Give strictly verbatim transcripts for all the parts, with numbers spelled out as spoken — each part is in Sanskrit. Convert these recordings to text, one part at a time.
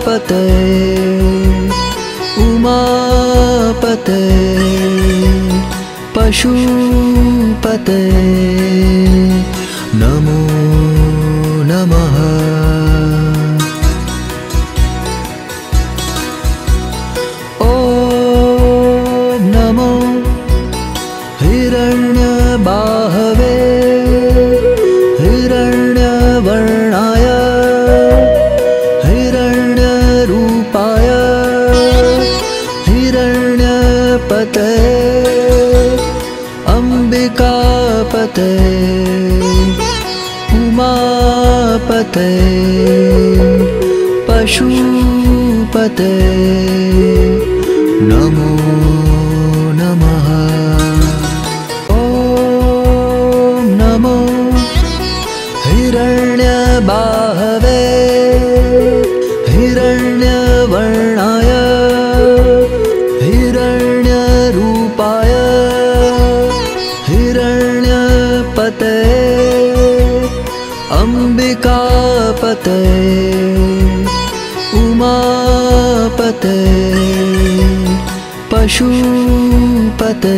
उमापते उमापते पशुपते नमो नमः। ॐ नमो हिरण्यबाहवे हिरण्यवर्णाय हिरण्यरूपाय हिरण्यपते अम्बिकापते उमापते पशुपते नमो नमः। ॐ नमो हिरण्यबाहवे हिरण्यवर्णाय हिरण्यरूपाय हिरण्यपते अम्बिकापते उमापते पशुपते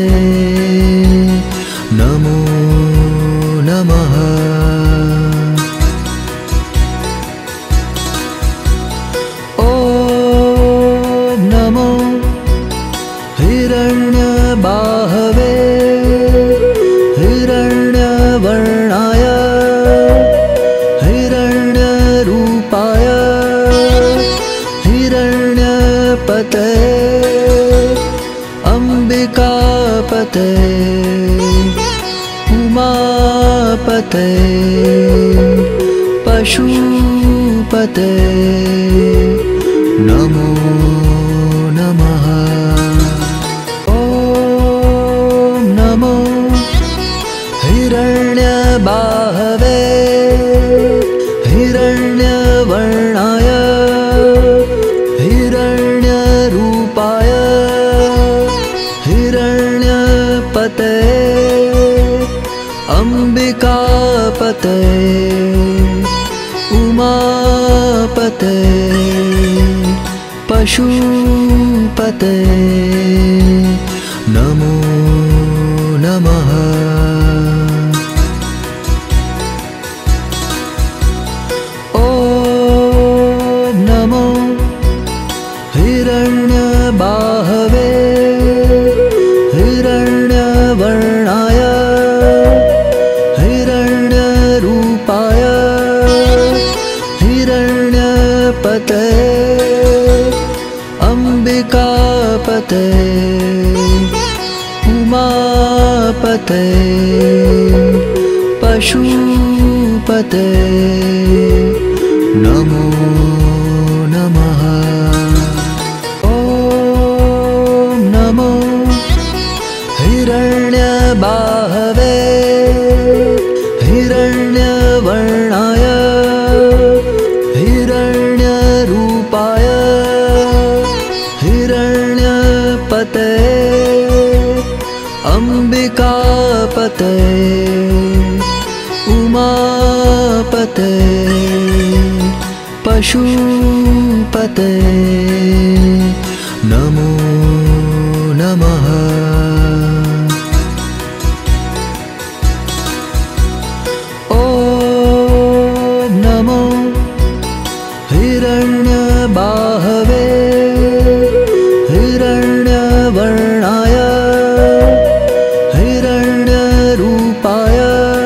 नमो नमः। ॐ नमो हिरण्यबाहवे हिरण्यवर्णाय हिरण्यरूपाय हिरण्यपते अम्बिकापते उमापते पशुपते नमो नमः। ॐ नमो हिरण्यबाहवे हिरण्यवर्णाय हिरण्यरूपाय हिरण्यपते अम्बिकापते उमापते पशुपते नमो नमः। ॐ नमो हिरण्यबाहवे हिरण्यवर्णाय हिरण्यरूपाय हिरण्यपते अम्बिकापते उमापते पशुपते नमो नमः। ॐ नमो हिरण्यबाहवे हिरण्यवर्णाय हिरण्यरूपाय हिरण्यपते अम्बिकापते उमापते पशुपते नमो नमः। ॐ नमो हिरण्यबाहवे हिरण्यवर्णाय हिरण्यरूपाय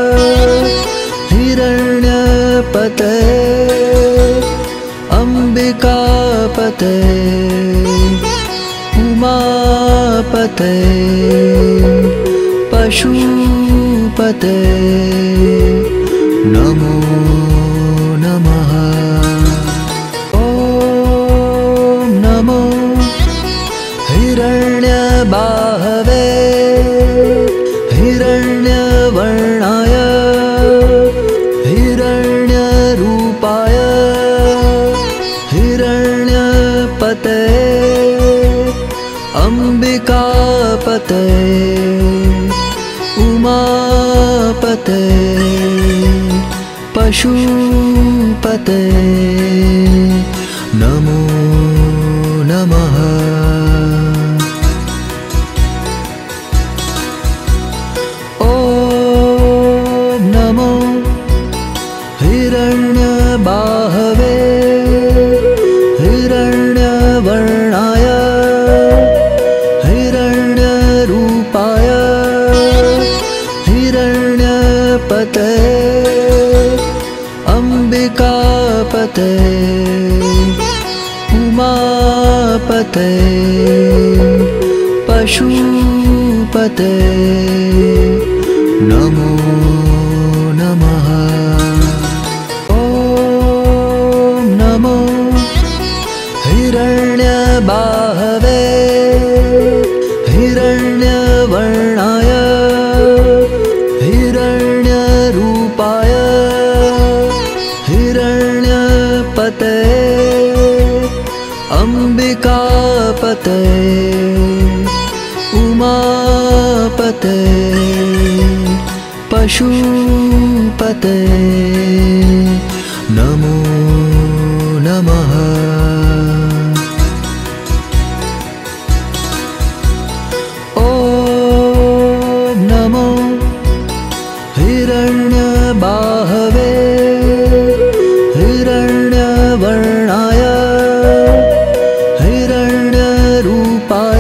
हिरण्यपते अम्बिकापते उमापते पशुपते नमो नमः। ॐ नमो हिरण्यबाहवे हिरण्यवर्णाय हिरण्यरूपाय हिरण्यपते अम्बिकापते उमापते पशुपते नमो नमः। ॐ नमो हिरण्यबाहवे हिरण्यवर्णाय हिरण्यरूपाय हिरण्यपतये अम्बिकापतये उमापतये पशुपतये नमो नमः। ॐ नमो हिरण्यबाहवे हिरण्यवर्णाय हिरण्यरूपाय हिरण्यपतये अम्बिकापतये उमापतये पशुपतये नमो नमः। ॐ नमो हिरण्यबाहवे हिरण्यवर्णाय हिरण्यरूपाय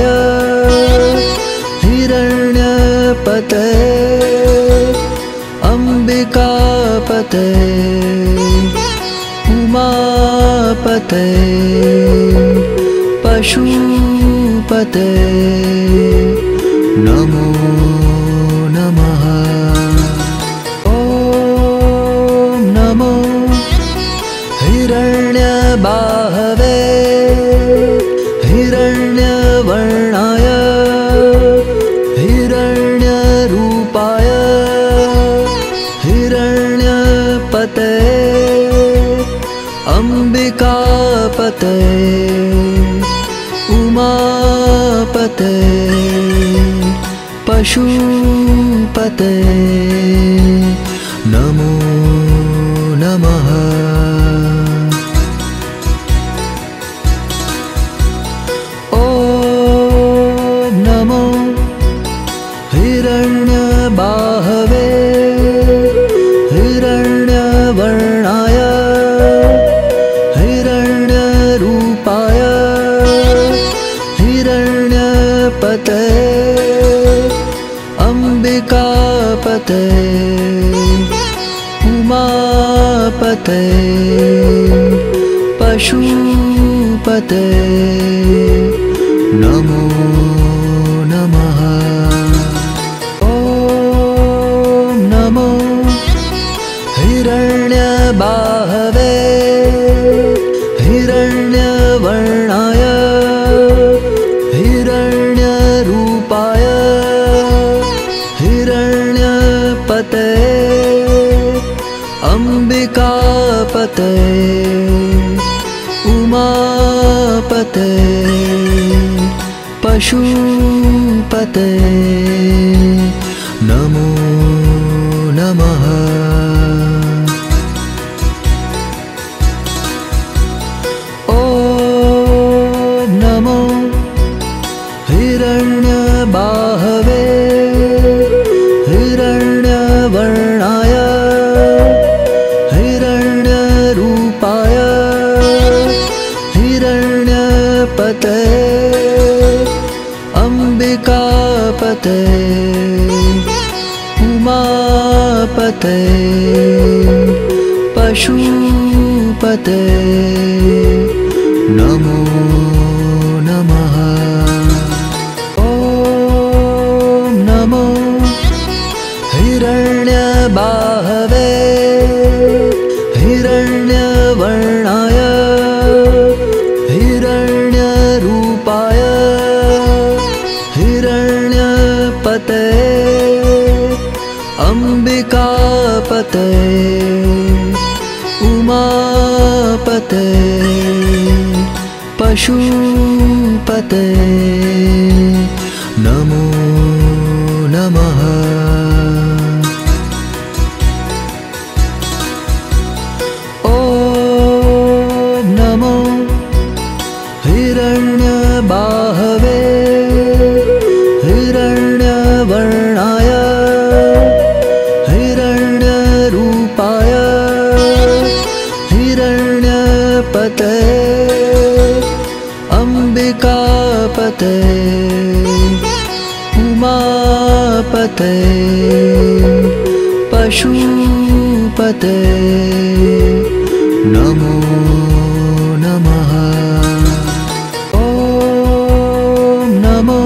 हिरण्यपतये अम्बिकापतये उमापतये पशुपतये नमो नमः। ॐ नमो हिरण्यबाहवे हिरण्यवर्णाय हिरण्यरूपाय हिरण्यपतये अम्बिकापतये उमापतये पशुपतये नमो नमः। ॐ नमो हिरण्यबाहवे हिरण्यवर्णाय हिरण्यरूपाय हिरण्यपतये अम्बिकापतये उमापतये पशुपतये नमो नमः। ॐ नमो हिरण्यबाहवे हिरण्यवर्णाय हिरण्यरूपाय हिरण्यपतये अम्बिकापतये उमापतये पशुपतये नमो नमः। ॐ नमो हिरण्यबाहवे हिरण्यवर्णाय हिरण्यरूपाय हिरण्यपतये अम्बिकापतये उमापतये पशुपतये नमो नमः। ॐ नमो हिरण्यबाहवे हिरण्यवर्णाय हिरण्यरूपाय हिरण्यपतये अम्बिकापतये उमापतये पशुपतये नमो नमः। ॐ नमो उमापते पशुपते नमो नमः। ॐ नमो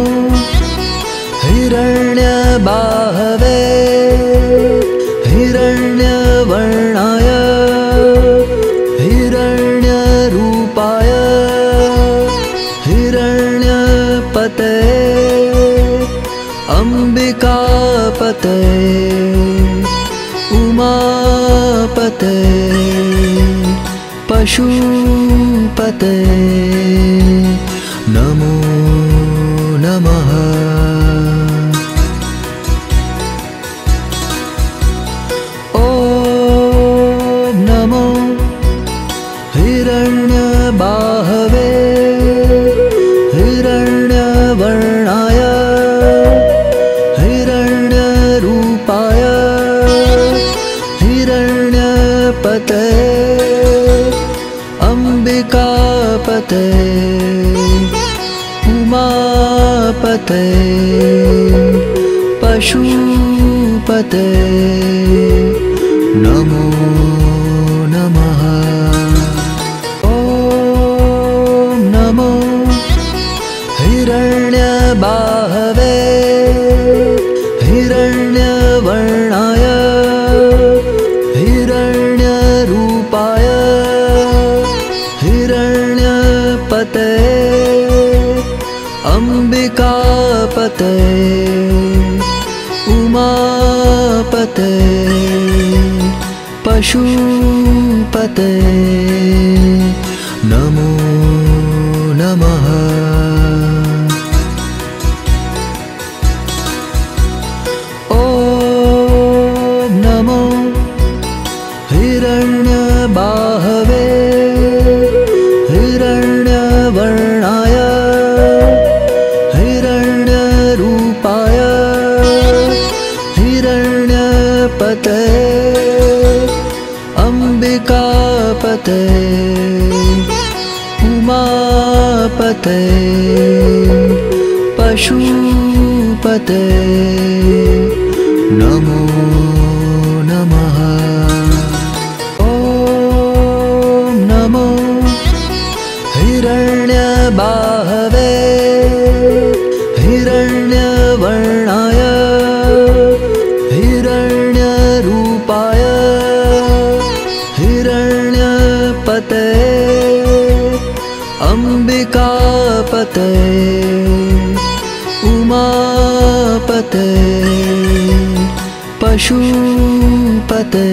हिरण्यबाहवे हिरण्यवर्णाय हिरण्यरूपाय हिरण्यपते अम्बिकापते उमापते पशुपते नमो नमः। ॐ नमो हिरण्यबाहवे हिरण्यवर्णाय हिरण्यरूपाय हिरण्यपते अम्बिकापते उमापते पशुपते नमो नमः। ॐ नमो हिरण्यबाहवे हिरण्यवर्णाय हिरण्यरूपाय हिरण्यपते अम्बिकापते उमापते पशुपते नमो नमः। ॐ नमो हिरण्यबाहवे हिरण्यवर्णाय हिरण्यरूपाय हिरण्यपते अम्बिकापते उमापते पशुपते नमो नमः। ॐ नमो हिरण्यबाहवे हिरण्यवर्णाय हिरण्यरूपाय हिरण्यपते अम्बिकापते उमापते पशुपते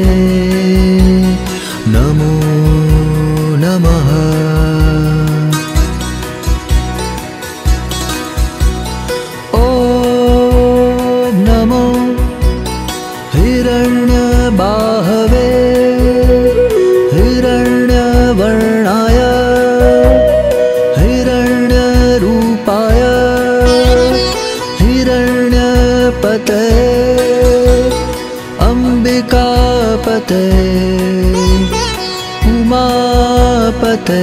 नमो नमः। ॐ नमो हिरण्यबाहवे हिरण्यवर्णाय हिरण्यरूपाय हिरण्यपते अम्बिकापते उमापते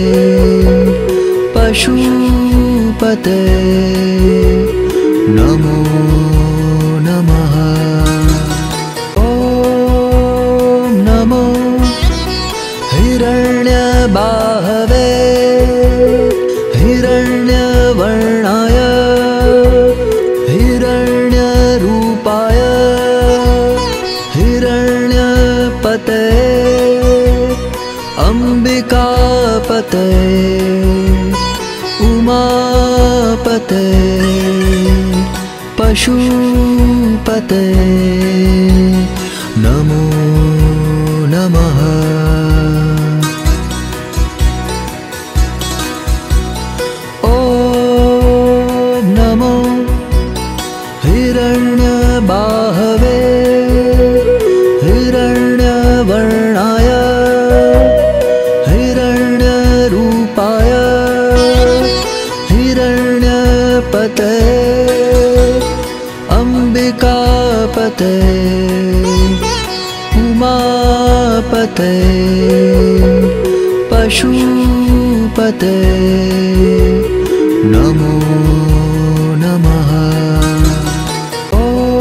पशुपते नमो नमः। ॐ नमो हिरण्यबाहवे हिरण्यवर्णाय हिरण्यरूपाय हिरण्यपते अम्बिकापते उमापते पशुपते नमो नमः। ॐ नमो हिरण्यबाहवे हिरण्यवर्णाय हिरण्यरूपाय हिरण्यपते अम्बिकापते उमापते पशुपते नमो नमः। ॐ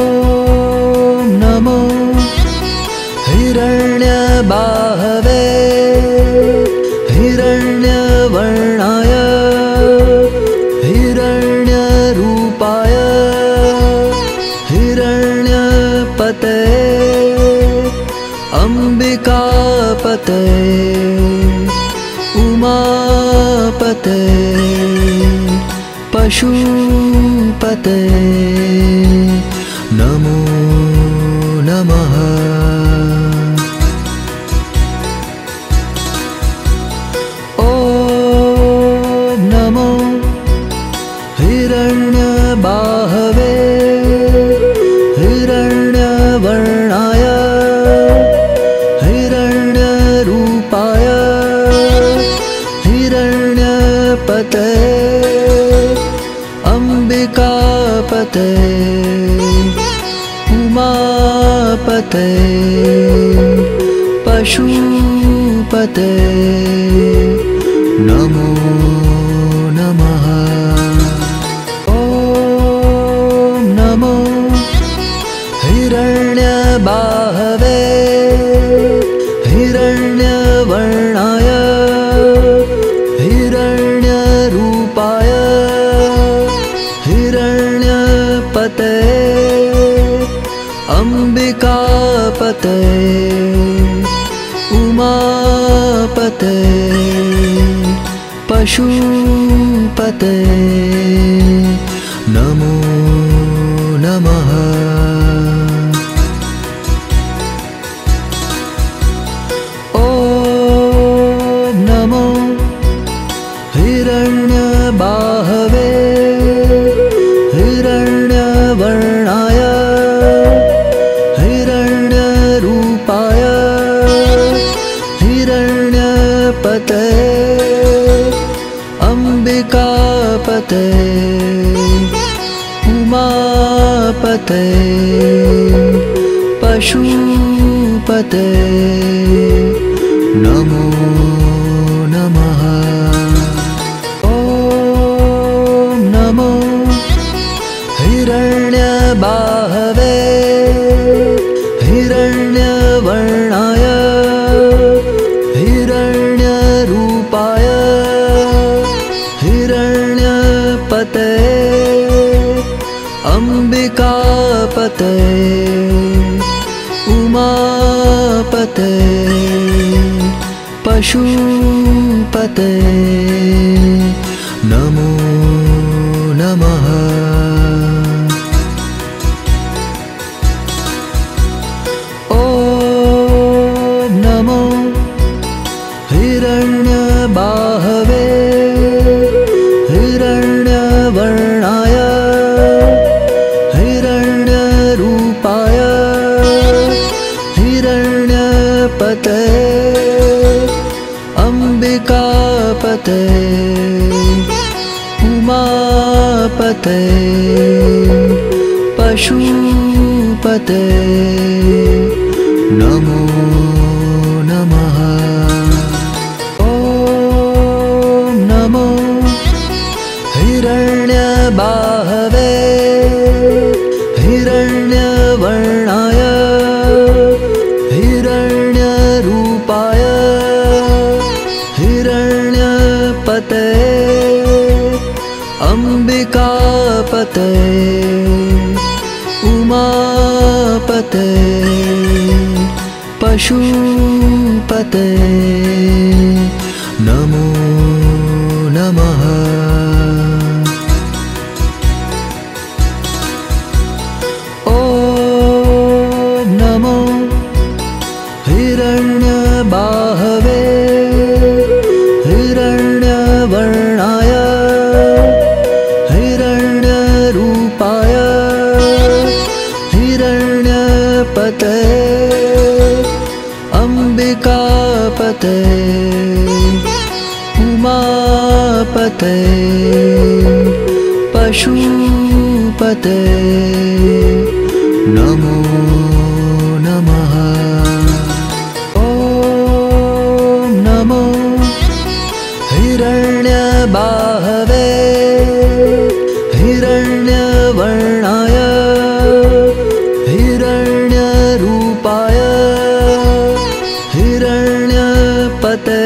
पते अम्बिकापते उमापते पशुपते नमो नमः। ॐ नमो हिरण्यबाहवे हिरण्यवर्णाय हिरण्यरूपाय हिरण्यपते अम्बिकापते उमापते पशुपते नमो नमः। ॐ नमो हिरण्यबाहवे हिरण्यवर्णाय हिरण्यरूपाय हिरण्यपते अम्बिकापते उमापते पशुपते नमो नमः। ॐ नमो हिरण्यबाहवे हिरण्यवर्णाय हिरण्यरूपाय हिरण्यपते अम्बिकापते उमापते पशुपते नमो नमः। ॐ नमो हिरण्यबाहवे हिरण्यवर्णाय हिरण्यरूपाय हिरण्यपते अम्बिकापते उमापते पशुपते नमो नमः। ॐ नमो हिरण्यबाहवे हिरण्यवर्णाय हिरण्यरूपाय हिरण्यपते अम्बिकापते उमापते पशुपते नमो नमः। ॐ नमो हिरण्यबाहवे हिरण्यवर्णाय हिरण्यरूपाय हिरण्यपते अम्बिकापते उमापते पशुपते नमो नमः। ॐ नमो हिरण्यबाहवे हिरण्यवर्णाय हिरण्यरूपाय हिरण्यपते अम्बिकापते उमापते पशुपते नमो नमः। ॐ नमो हिरण्यबाहवे हिरण्यवर्णाय हिरण्यरूपाय हिरण्यपते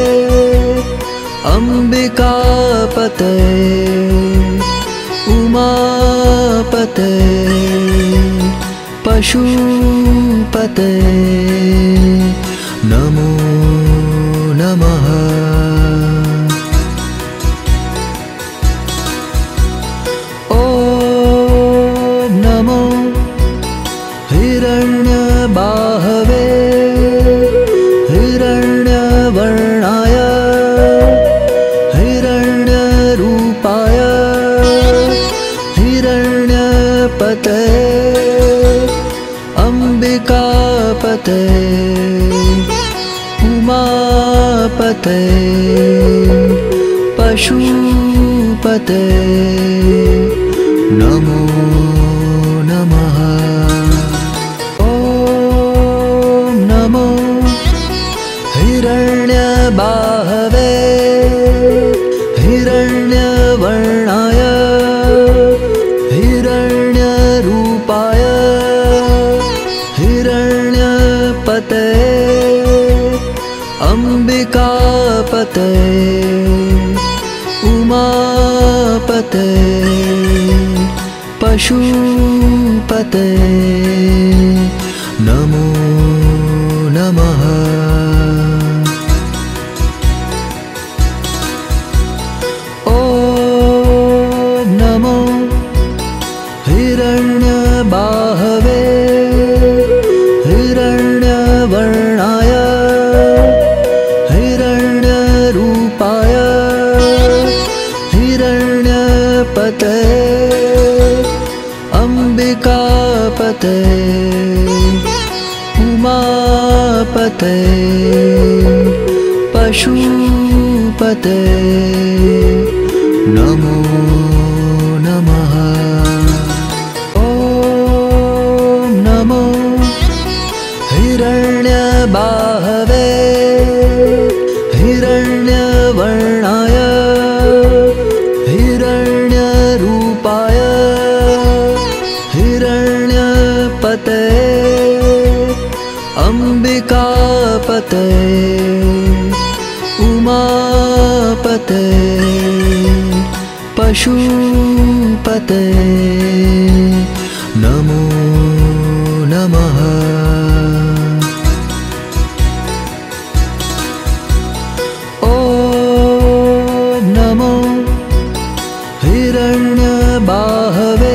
अम्बिकापते उमापते पशुपते नमो नमः। ॐ नमो हिरण्यबाहवे हिरण्यवर्णाय हिरण्यरूपाय हिरण्यपते अम्बिकापते उमापते पशुपते नमो नमः। ॐ नमो हिरण्यबाहवे हिरण्यवर्णाय हिरण्यरूपाय हिरण्यपते अम्बिकापते उमापते पशुपते नमो नमः। ॐ नमो हिरण्यबाहवे हिरण्यवर्णाय हिरण्यरूपाय हिरण्यपते अम्बिकापते उमापते पशुपते नमो नमः। ॐ नमो हिरण्यबाहवे हिरण्यवर्णाय हिरण्यरूपाय हिरण्यपते अम्बिकापते उमापते पशुपते नमो नमः। ॐ नमो हिरण्यबाहवे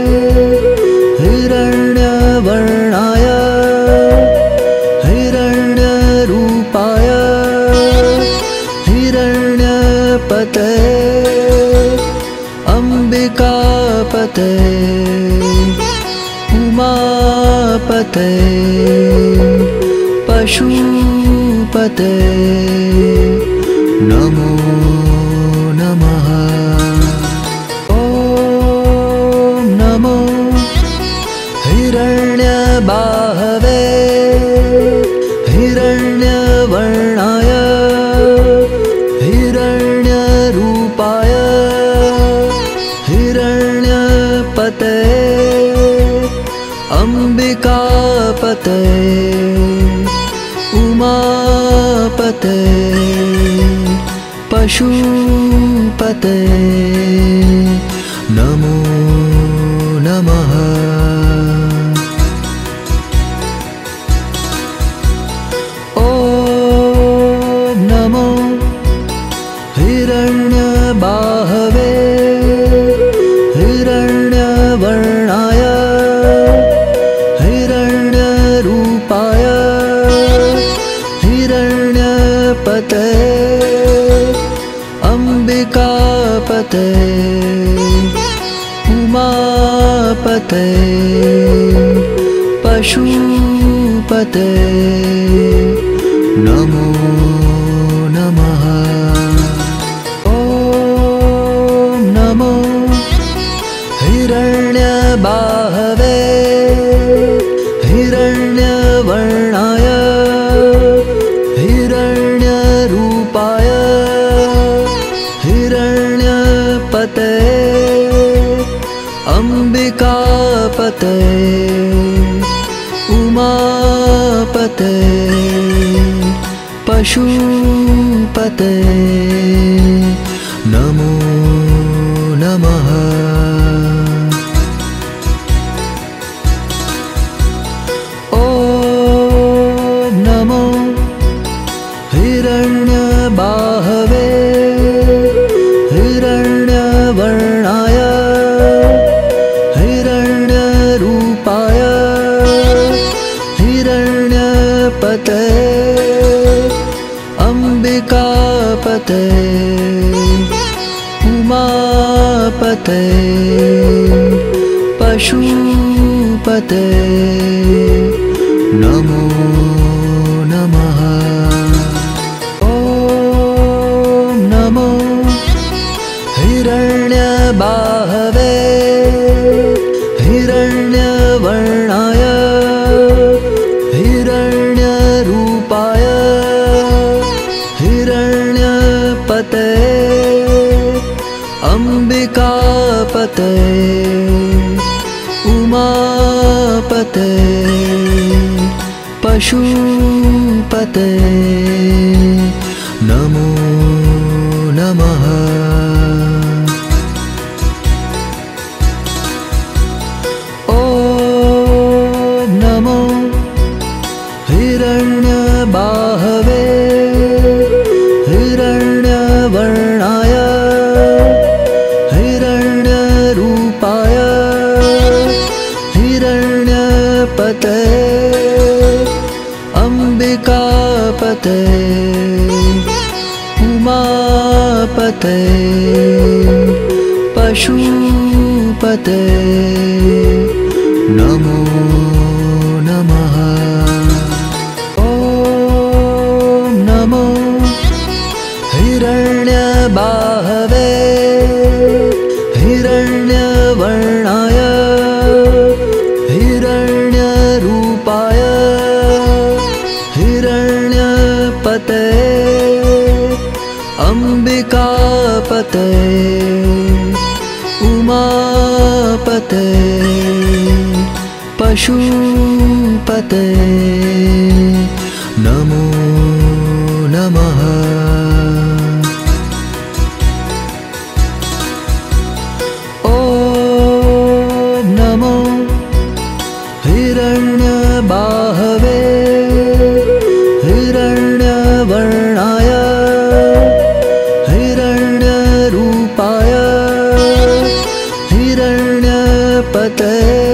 हिरण्यवर्णाय हिरण्यरूपाय हिरण्यपते अम्बिकापते उमापते पशुपते नमो नमः। ॐ नमो हिरण्यबाहवे हिरण्यवर्णाय हिरण्यरूपाय हिरण्यपते अम्बिकापते उमापते पशुपते नमो नमः। ॐ नमो हिरण्यबाहवे हिरण्यवर्णाय हिरण्यरूपाय हिरण्यपते अम्बिकापते उमापते पशुपते नमो नमः। ॐ नमो हिरण्यबाहवे हिरण्यवर्णाय हिरण्यरूपाय हिरण्यपते अम्बिकापते उमापते पशुपते नमो नमः। ॐ पते पशुपते नमो नमः। ॐ नमो हिरण्यबाहवे हिरण्यवर्णाय हिरण्यरूपाय हिरण्यपते अम्बिकापते उमापते पशुपते नमो नमः। ॐ नमो हिरण्यबाहवे हिरण्यवर्णाय हिरण्यरूपाय हिरण्यपते अम्बिकापते उमापते पशुपते नमो नमः। ॐ नमो हिरण्यबाहवे हिरण्यवर्णाय हिरण्यरूपाय हिरण्यपते अम्बिकापते उमापते पशुपते नमो नमः। ॐ नमो हिरण्यबाहवे हिरण्यवर्णाय हिरण्यरूपाय हिरण्यपते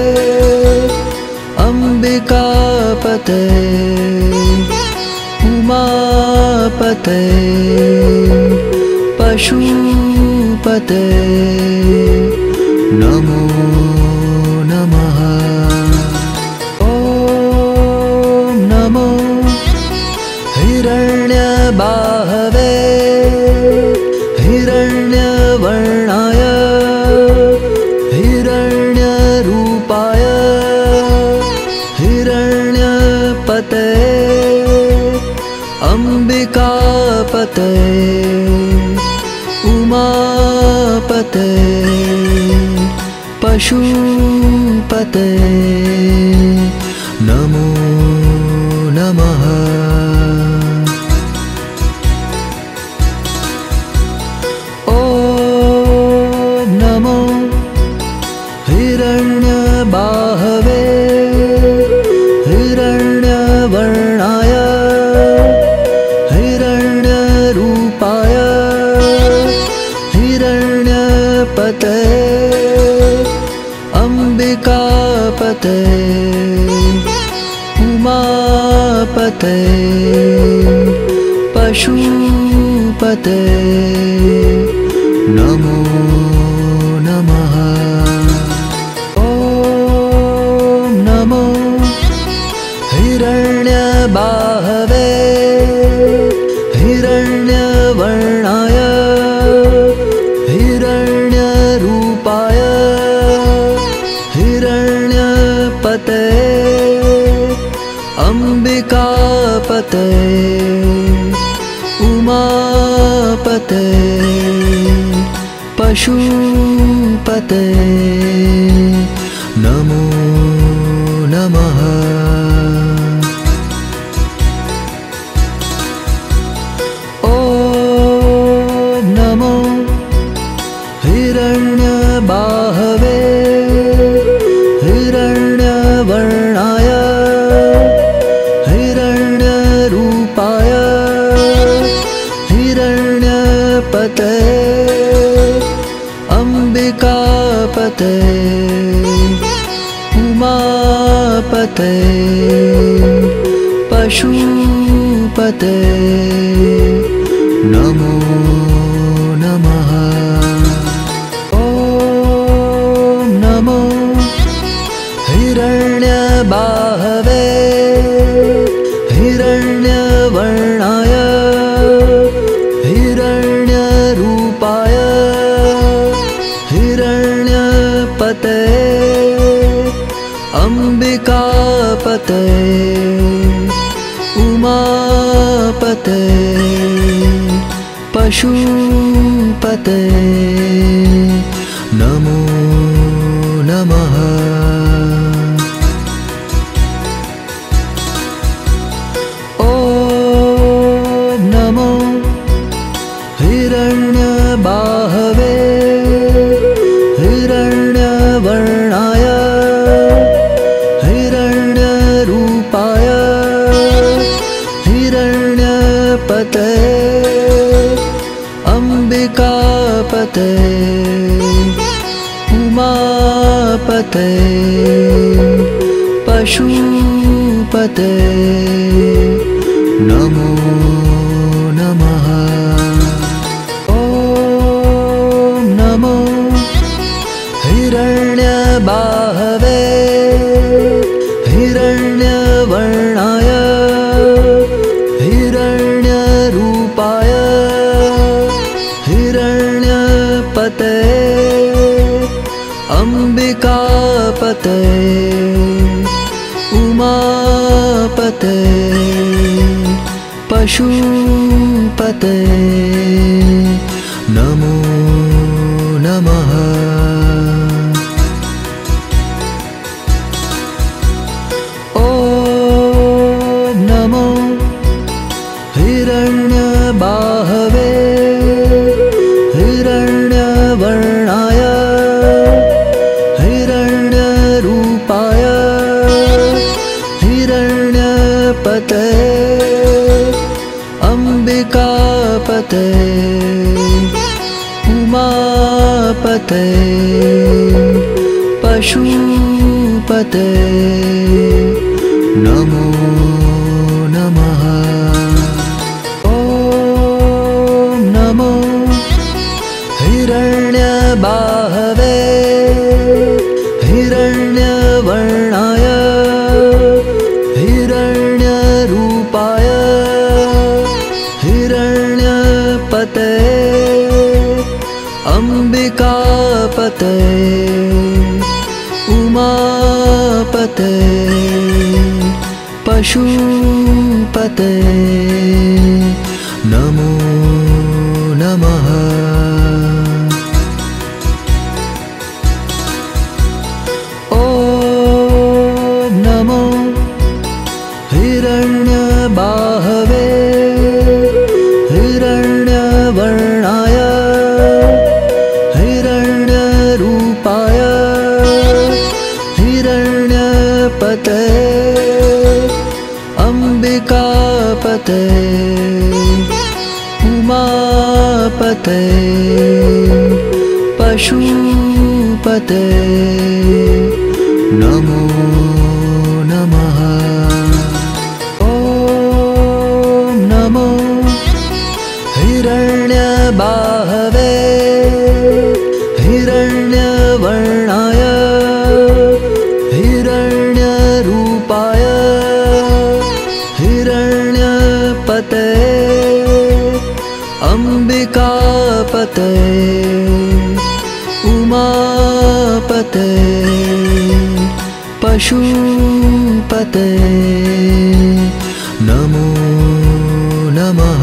अम्बिकापते उमापते पशुपते नमो नमः। ॐ नमो हिरण्यबाहवे हिरण्यवर्णाय हिरण्यरूपाय हिरण्यपते अम्बिकापते उमापते पशुपते नमो नमः। ॐ नमो हिरण्यबाहवे हिरण्यवर्णाय हिरण्यरूपाय हिरण्यपते अम्बिकापते उमापते पशुपते नमो नमः। ॐ नमो हिरण्यबाहवे हिरण्यवर्णाय हिरण्यरूपाय हिरण्यपते अम्बिकापते उमापते पशुपते नमो नमः। ॐ नमो हिरण्यबाहवे हिरण्यवर्णाय हिरण्यरूपाय हिरण्यपते अम्बिकापते उमापते पशुपते नमो नमः। ॐ हिरण्यबाहवे हिरण्यवर्णाय हिरण्यरूपाय हिरण्यपतये अम्बिकापतये उमापतये पशुपतये नमो नमः। ॐ नमो हिरण्यबाहवे हिरण्यवर्णाय हिरण्यरूपाय हिरण्यपतये अम्बिकापतये उमापतये पशुपतये नमो नमः। ॐ नमो हिरण्यबाहवे हिरण्यवर्णाय हिरण्यरूपाय हिरण्यपतये अम्बिकापतये उमापतये पशुपतये नमो नमः। ॐ नमो हिरण्यबाहवे हिरण्यवर्णाय हिरण्यरूपाय हिरण्यपतये अम्बिकापतये उमापतये पशुपतये नमो नमः। ॐ नमो हिरण्यबाहवे हिरण्यवर्णाय हिरण्यरूपाय हिरण्यपतये अम्बिकापतये उमापतये पशुपतये नमो नमः। ॐ नमो हिरण्यबाहवे हिरण्यवर्णाय हिरण्यरूपाय हिरण्यपतये अम्बिकापतये उमापतये पशुपतये नमो नमः। ॐ नमो हिरण्यबाहवे हिरण्यवर्णाय हिरण्यरूपाय हिरण्यपतये अम्बिकापतये उमापतये पशुपतये नमो नमः।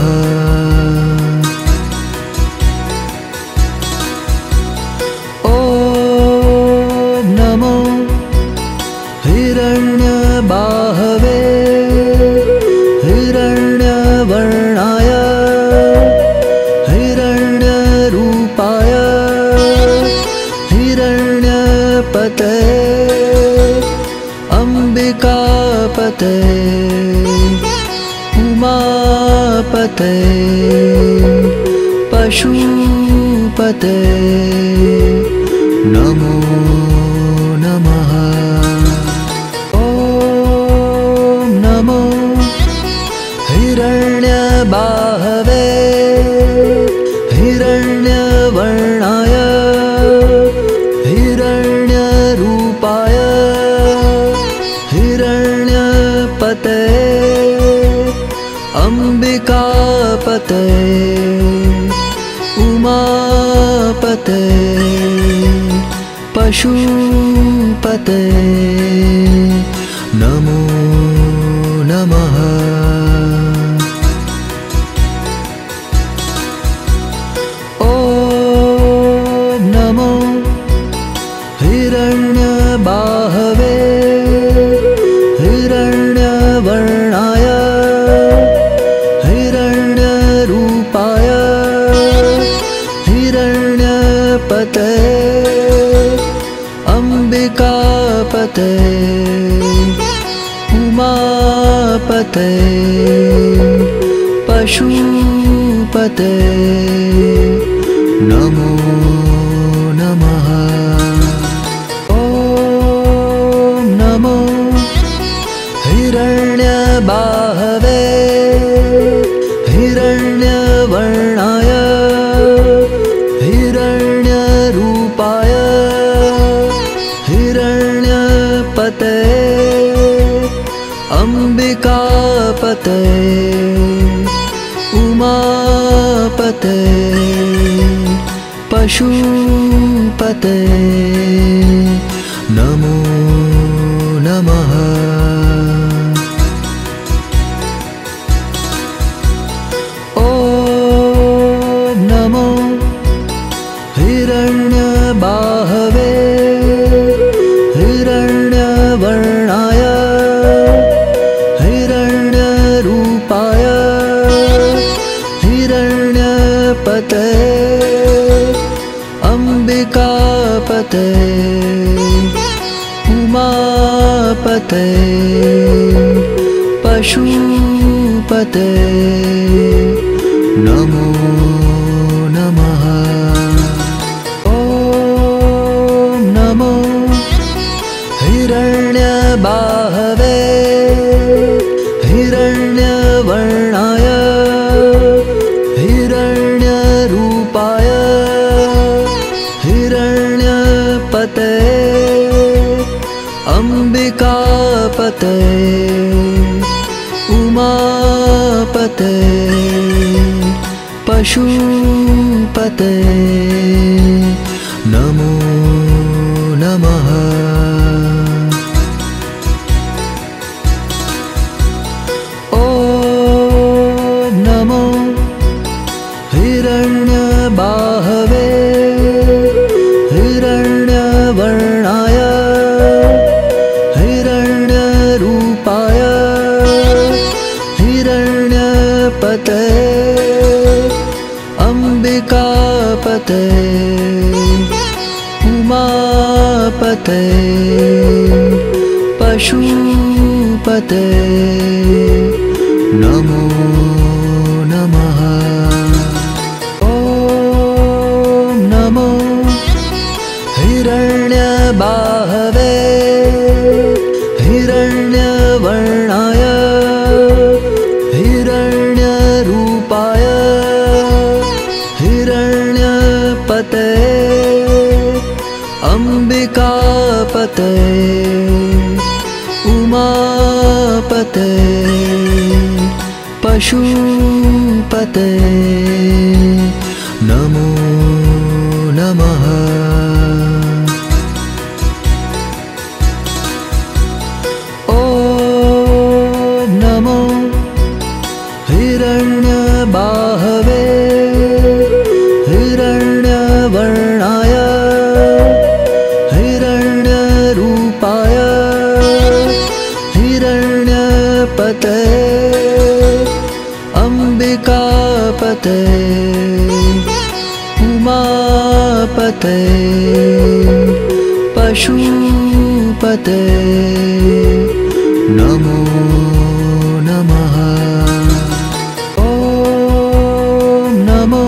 ॐ नमो हिरण्यबाहवे हिरण्यवर्णाय हिरण्यरूपाय हिरण्यपतये अम्बिकापतये उमापतये पशुपतये नमो नमः। ॐ नमो हिरण्यबाहवे हिरण्यवर्णाय हिरण्यरूपाय पशुपते अंबिकापते उमापते पशुपते नमो नमः। ॐ नमो हिरण्यबाहवे हिरण्यवर्णाय हिरण्यरूपाय हिरण्यपते अंबिकापते उमापते पशुपते नमो नमः। ॐ नमो हिरण्यबाहवे हिरण्यवर्णाय हिरण्यरूपाय हिरण्यपते अंबिकापते उमापते पशुपते नमो नमः। ॐ नमो हिरण्यबाहवे हिरण्यवर्णाय हिरण्यरूपाय हिरण्यपते अंबिकापते उमापते पशुपते नमो नमः। ॐ नमो हिरण्यबाहवे हिरण्यवर्णाय हिरण्यरूपाय हिरण्यपते अंबिकापते उमापते पशुपते नमो नमः। ॐ नमो हिरण्यबाहवे हिरण्यवर्णाय हिरण्यरूपाय हिरण्यपते अंबिकापते उमापते पशुपते नमो नमः। ॐ नमो हिरण्यबाहवे हिरण्यवर्णाय हिरण्यरूपाय हिरण्यपते अंबिकापते उमापते पशुपते नमो नमः। ॐ नमो हिरण्यबाहवे हिरण्यवर्णाय हिरण्यरूपाय हिरण्यपते अंबिकापते उमापते पशुपते नमो नमः। ॐ नमो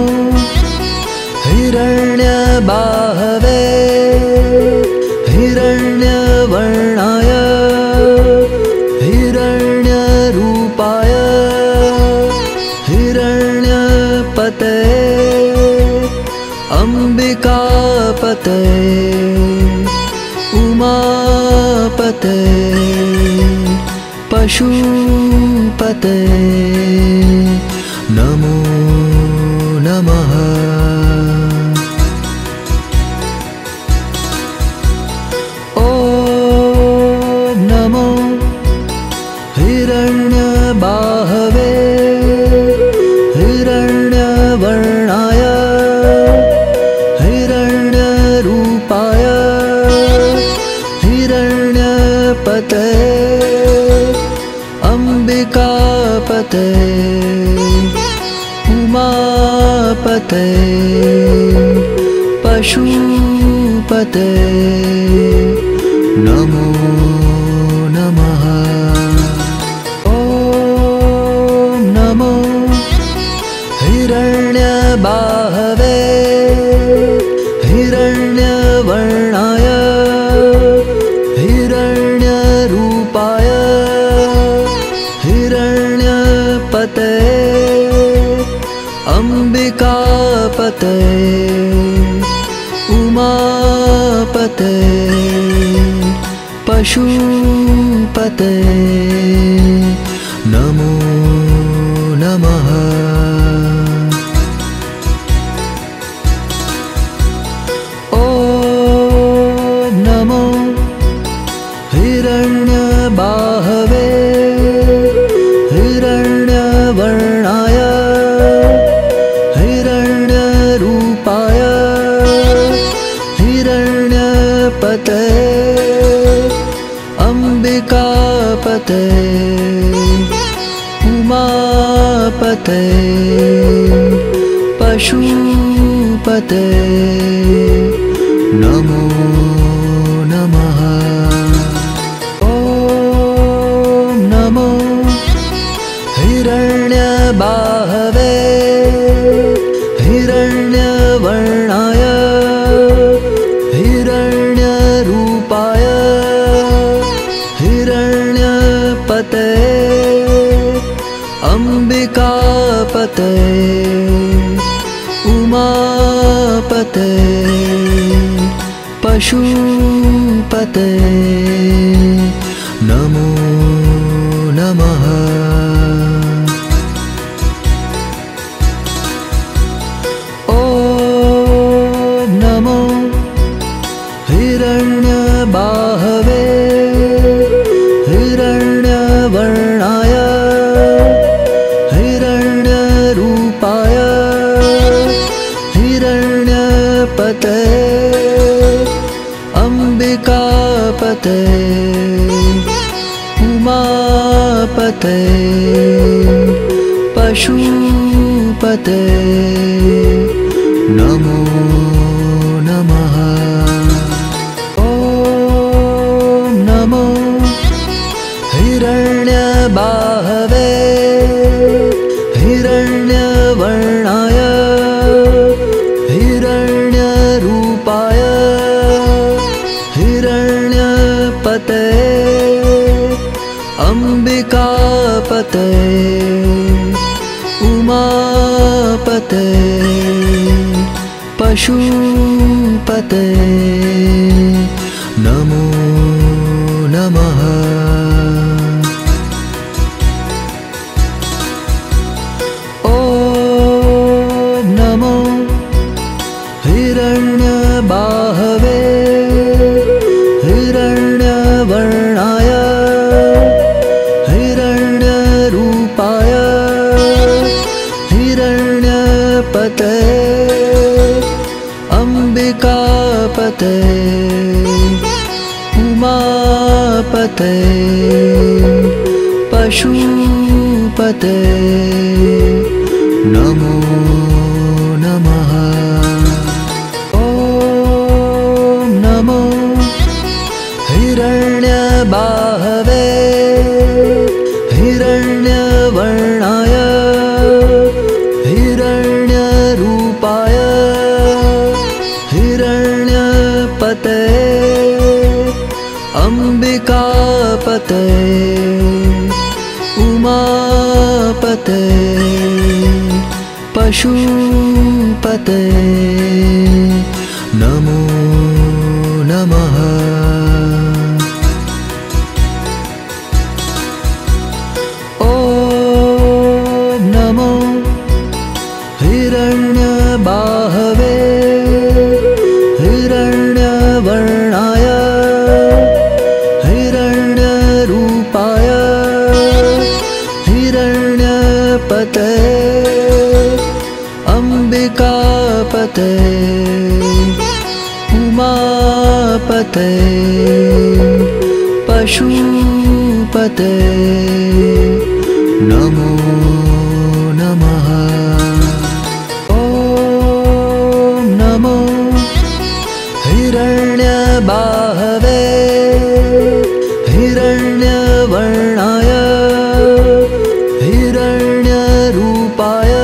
हिरण्यबाहवे हिरण्यवर्णाय हिरण्यरूपाय हिरण्यपते अंबिकापते उमापते पशुपते नमो नमः। ॐ नमो हिरण्यबाहवे हिरण्यवर्णाय हिरण्यरूपाय हिरण्यपते अम्बिकापते उमापते पशुपते नमो नमः। ॐ नमो हिरण्यबाहवे हिरण्यवर्णाय हिरण्यरूपाय हिरण्यपते अम्बिकापते उमापते पशुपते नमो नमः। ॐ नमो हिरण्यबाहवे हिरण्यवर्णाय हिरण्यरूपाय हिरण्यपते अम्बिकापते उमापते पशुपते नमो नमः। ॐ नमो हिरण्यबाहवे हिरण्यवर्णाय हिरण्यरूपाय हिरण्यपते अम्बिकापते उमापते पशुपते नमो नमः। ॐ नमो हिरण्यबाहवे हिरण्यवर्णाय हिरण्यरूपाय हिरण्यपते अम्बिकापते उमापते पशुपते नमो नमः। ॐ नमो हिरण्यबाहवे हिरण्यवर्णाय हिरण्यरूपाय हिरण्यपते अम्बिकापते उमापते पशुपते नमो नमः। ॐ नमो हिरण्यबाहवे हिरण्यवर्णाय हिरण्यरूपाय हिरण्यपते अम्बिकापते उमापते पशुपते नमो नमः। ॐ नमो हिरण्यबाहवे हिरण्यवर्णाय हिरण्यरूपाय हिरण्यपते अम्बिकापते उमापते पशुपते नमो नमः। ॐ उमापते उमापते पशुपते नमो नमः। ॐ नमो हिरण्यबाहवे हिरण्यवर्णाय हिरण्यरूपाय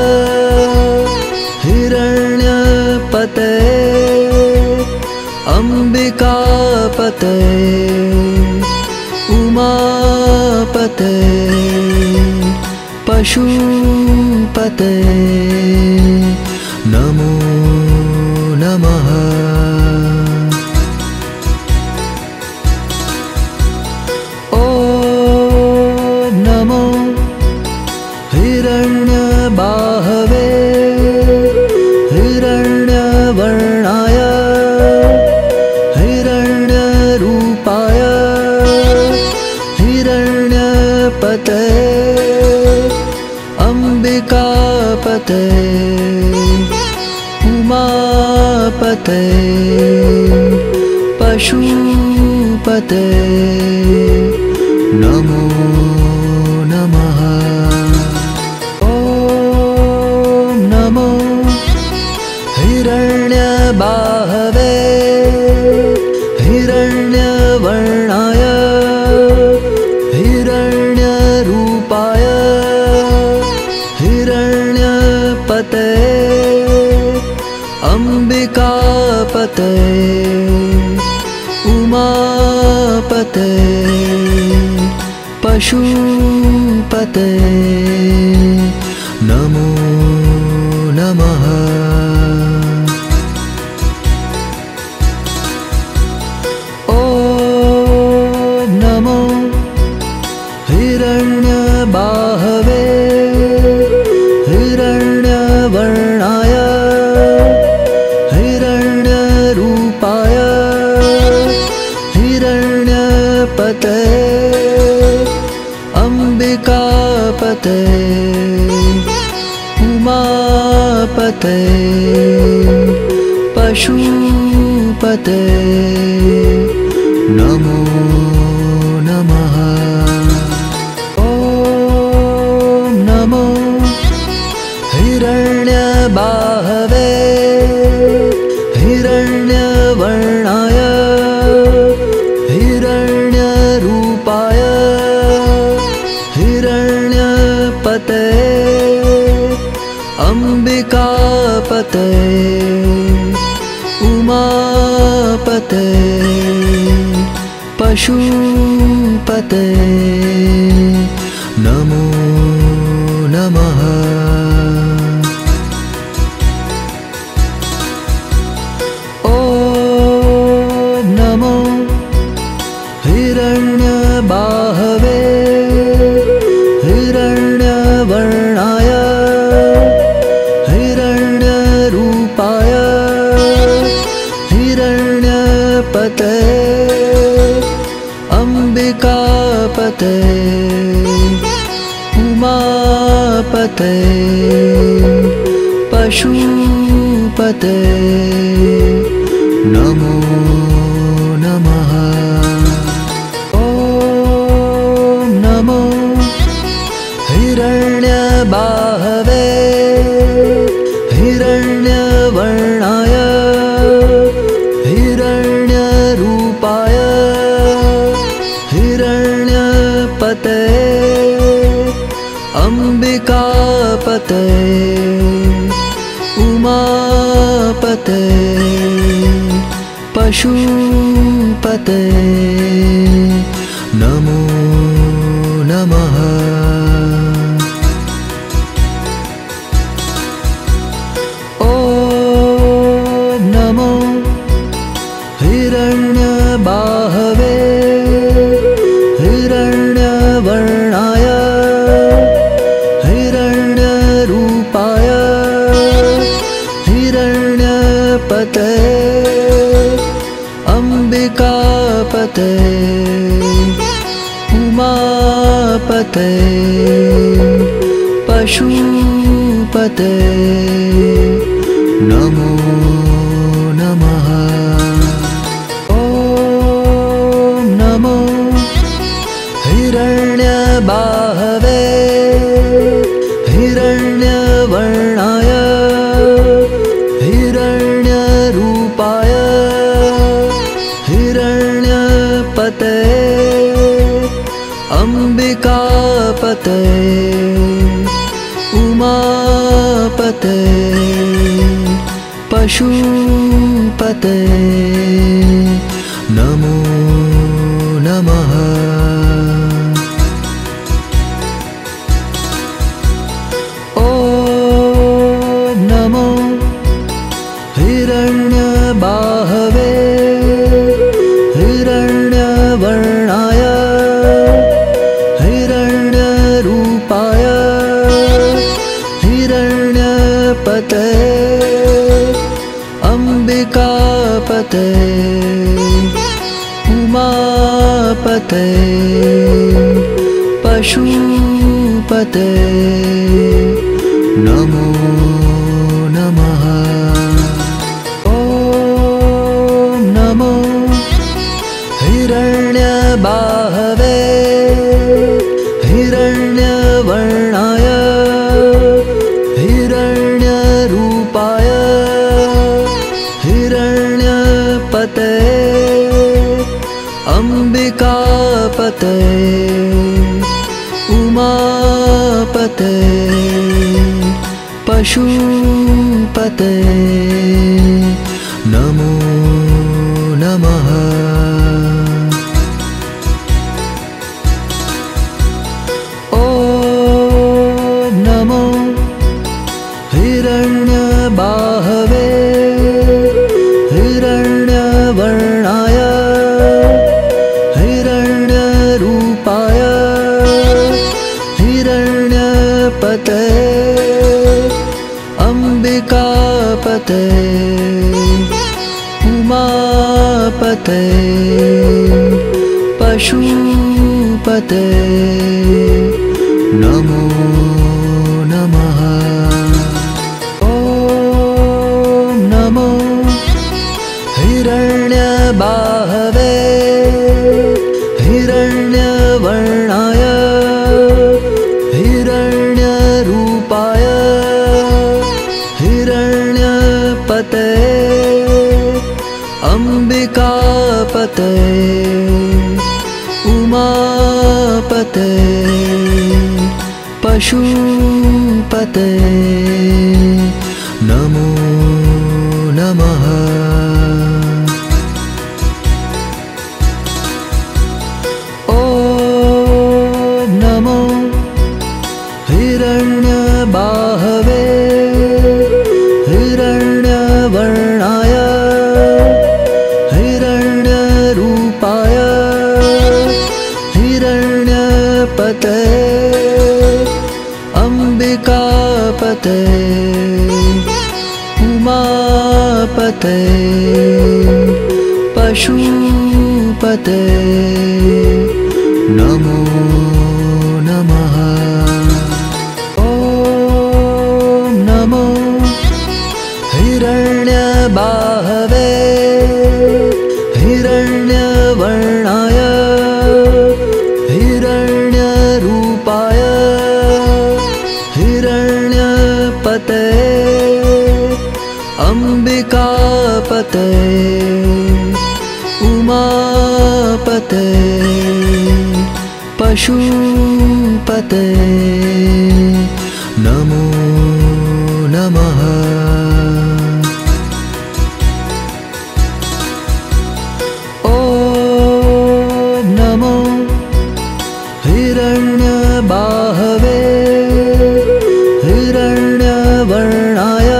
हिरण्यपते अम्बिकापते उमापते पशुपते नमो नमः। ॐ नमो हिरण्यबाहवे हिरण्यवर्णाय हिरण्यरूपाय हिरण्यपते अम्बिकापते उमापते पशुपते नमो नमः। ॐ नमो हिरण्यबाहवे हिरण्यवर्णाय हिरण्यरूपाय हिरण्यपते अम्बिकापते उमापते पशुपते नमो नमः। ॐ नमो हिरण्यबाहवे हिरण्यवर्णाय हिरण्यरूपाय हिरण्यपते अम्बिकापते उमापते पशुपते नमो नमः। ॐ नमो हिरण्यबाहवे हिरण्यवर्णाय हिरण्यरूपाय हिरण्यपते अम्बिकापते उमापते पशुपते नमो नमः। ॐ नमो हिरण्यबाहवे हिरण्यवर्णाय हिरण्यरूपाय हिरण्यपते अम्बिकापते उमापते पशुपते नमो नमः। ॐ नमो हिरण्यबाहवे हिरण्यवर्णाय हिरण्यरूपाय हिरण्यपते अम्बिकापते उमापते पशुपते नमो नमः। ॐ नमो हिरण्यबाहवे हिरण्यवर्णाय हिरण्यरूपाय हिरण्यपते अम्बिकापते उमापते पशुपते नमो हिरण्यबाहवे हिरण्यवर्णाय हिरण्यरूपाय हिरण्यपतये अम्बिकापतये उमापतये पशुपतये नमो नमः। ॐ नमो हिरण्यबाहवे हिरण्यवर्णाय हिरण्यरूपाय हिरण्यपतये अम्बिकापतये उमापतये पशुपतये नमो नमः। ॐ नमो हिरण्यबाहवे हिरण्यवर्णाय हिरण्यरूपाय हिरण्यपतये अम्बिकापतये उमापतये पशुपतये नमो नमः। ॐ नमो हिरण्यबाहवे हिरण्यवर्णाय हिरण्यरूपाय हिरण्यपतये अम्बिकापतये उमापतये पशुपतये नमो नमः। ॐ नमो हिरण्यबाहवे हिरण्यवर्णाय हिरण्यरूपाय हिरण्यपतये अम्बिकापतये उमापतये पशुपतये नमो नमः। ॐ नमो हिरण्यबाहवे हिरण्यवर्णाय हिरण्यरूपाय हिरण्यपतये अम्बिकापतये उमापतये पशुपतये नमो नमः। ॐ नमो हिरण्यबाहवे हिरण्यवर्णाय हिरण्यरूपाय हिरण्यपतये अम्बिकापतये उमापतये पशुपतये नमो नमः। ॐ नमो हिरण्यबाहवे हिरण्यवर्णाय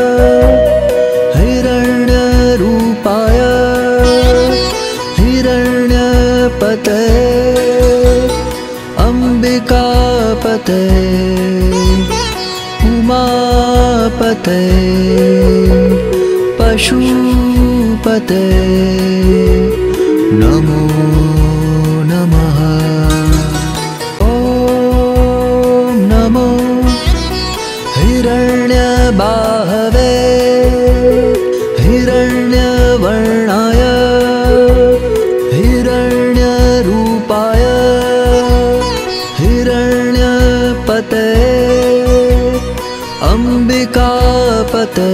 हिरण्यरूपाय हिरण्यपतये अम्बिकापतये उमापतये पशुपतये नमो नमः। ॐ नमो हिरण्यबाहवे हिरण्यवर्णाय हिरण्यरूपाय पते अम्बिकापते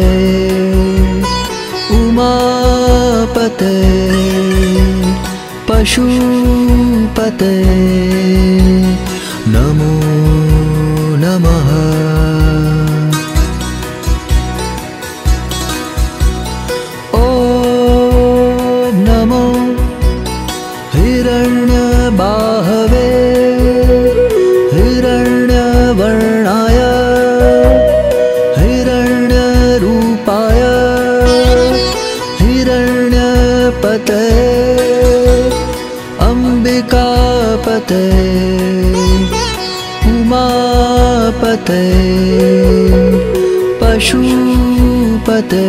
उमापते पशुपते नमो नमः। ॐ नमो हिरण्यबाहवे हिरण्यवर्णाय हिरण्यरूपाय हिरण्यपते अम्बिकापते उमापते पशुपते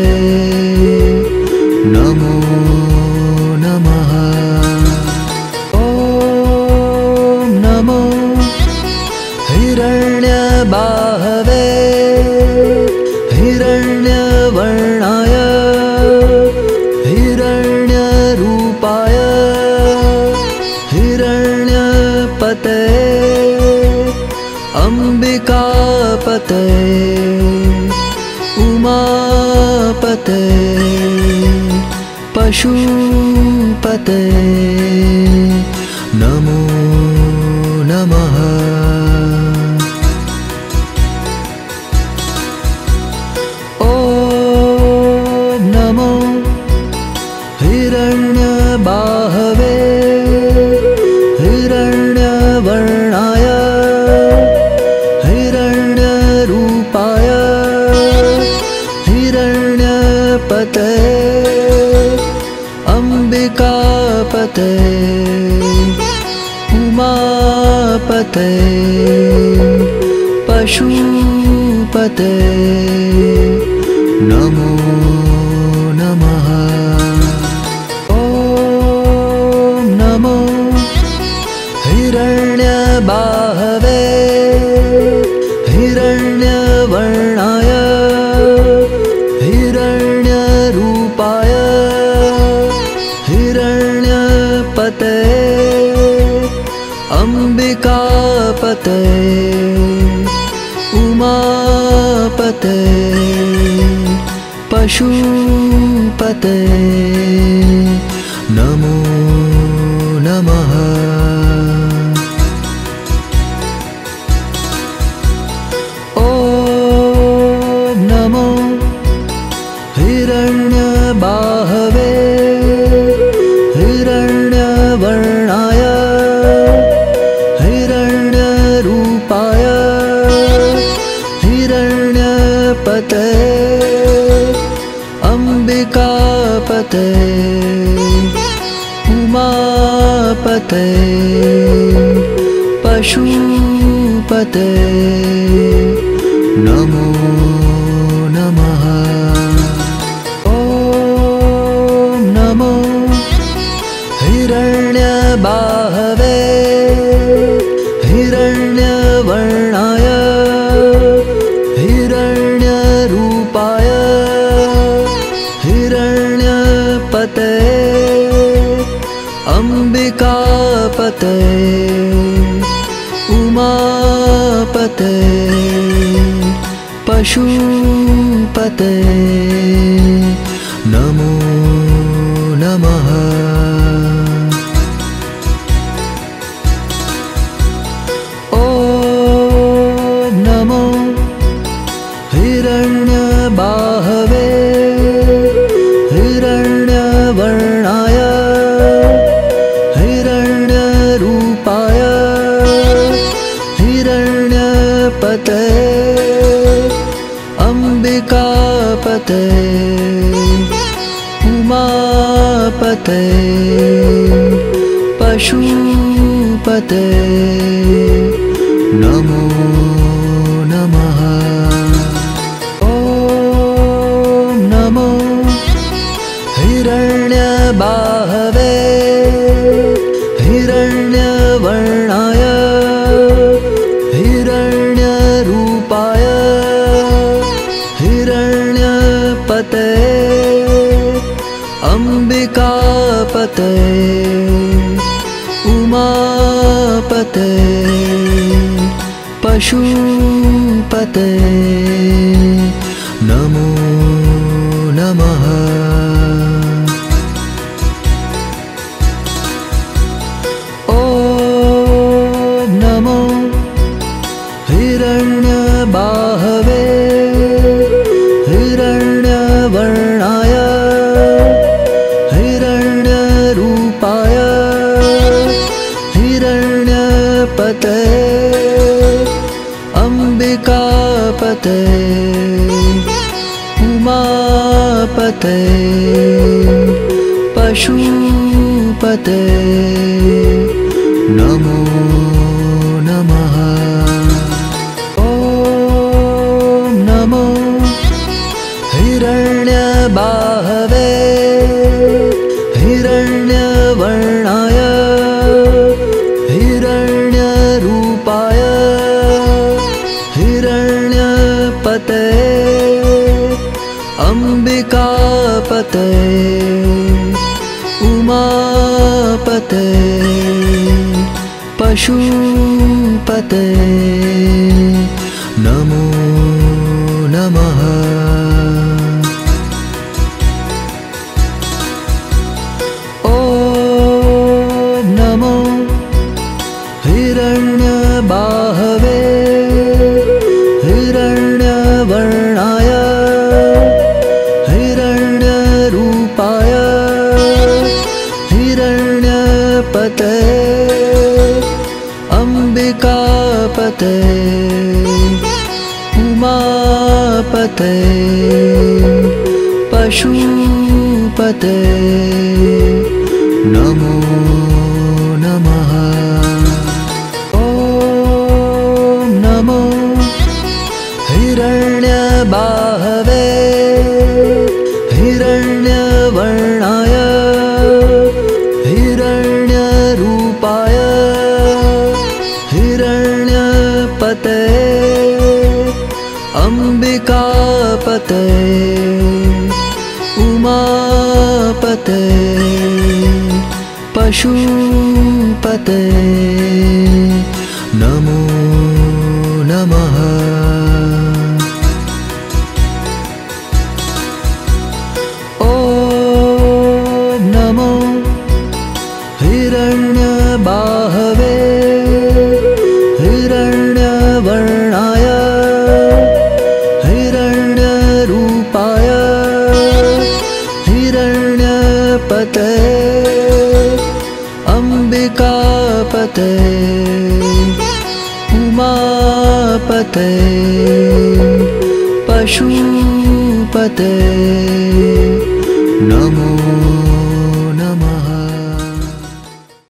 नमो नमः। ॐ नमो हिरण्यबाहवे हिरण्यवर्णाय हिरण्यरूपाय हिरण्यपते अम्बिकापते उमापते पशुपते नमो नमः। ॐ नमो हिरण्यबाहवे हिरण्यवर्णाय हिरण्यरूपाय हिरण्यपते अम्बिकापते उमापते पशुपते नमो नमः। ॐ नमो हिरण्यबाहवे हिरण्यवर्णाय हिरण्यरूपाय हिरण्यपते अम्बिकापते उमापते पशुपते नमो नमः। ॐ नमो हिरण्यबाहवे हिरण्यवर्णाय हिरण्यरूपाय हिरण्यपते अम्बिकापते उमापते पशुपते नमो नमः। ॐ नमो हिरण्यबाहवे हिरण्यवर्णाय हिरण्यरूपाय हिरण्यपते अम्बिकापते उमापते पशुपते नमो नमः। ॐ नमो हिरण्यबाहवे हिरण्यवर्णाय हिरण्यरूपाय हिरण्यपते अम्बिकापते उमापते पशुपते नमो नमः। ॐ नमो हिरण्यबाहवे हिरण्यवर्णाय हिरण्यरूपाय हिरण्यपते अम्बिकापते उमापते पशुपते नमो नमः। ॐ नमो हिरण्यबाहवे हिरण्यवर्णाय हिरण्यरूपाय हिरण्यपते अम्बिकापते उमापते पशुपते नमो नमः। ॐ नमो हिरण्यबाहवे हिरण्यवर्णाय हिरण्यरूपाय हिरण्यपते अम्बिकापते उमापते पशुपते नमो नमः। ॐ नमो हिरण्यबाहवे हिरण्यवर्णाय हिरण्यरूपाय हिरण्यपते अम्बिकापते उमापते पशुपते नमो नमः। ॐ नमो हिरण्यबाहवे हिरण्यवर्णाय हिरण्यरूपाय हिरण्यपते अम्बिकापते उमापते पशुपते नमो नमः। ॐ नमो हिरण्यबाहवे हिरण्यवर्णाय हिरण्यरूपाय हिरण्यपते अम्बिकापते उमापते पशुपते नमो